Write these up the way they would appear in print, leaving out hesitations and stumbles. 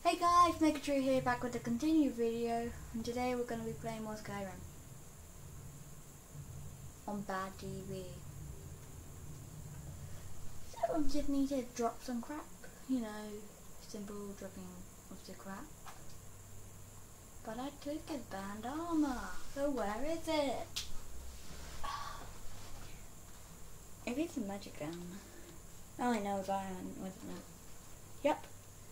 Hey guys, Megatree here, back with a continued video, and today we're going to be playing more Skyrim on Bad TV. So I just need to drop some crap, you know, simple dropping of the crap. But I took his band armor, so where is it? If it's a magic gun, all I know is iron, wasn't it? Yep.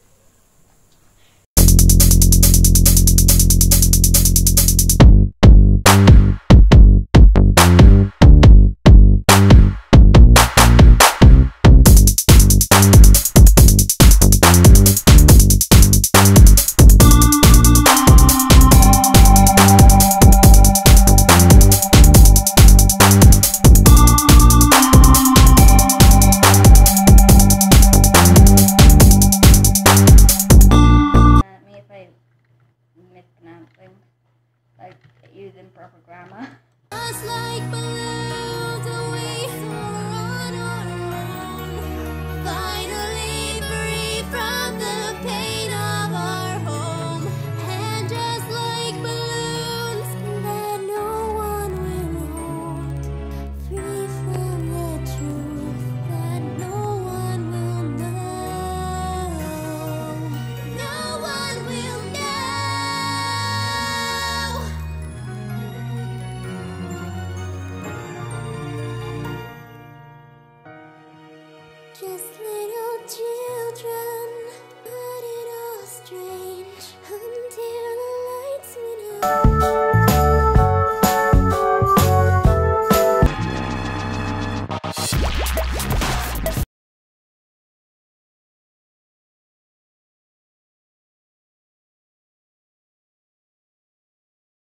Like using proper grammar. Just like balloons, we run on our own. Finally free from the pain of our home. And just like balloons that no one will hold. Free from the truth that no one will know. No one will know. Just little children, but it all strange until the lights went out.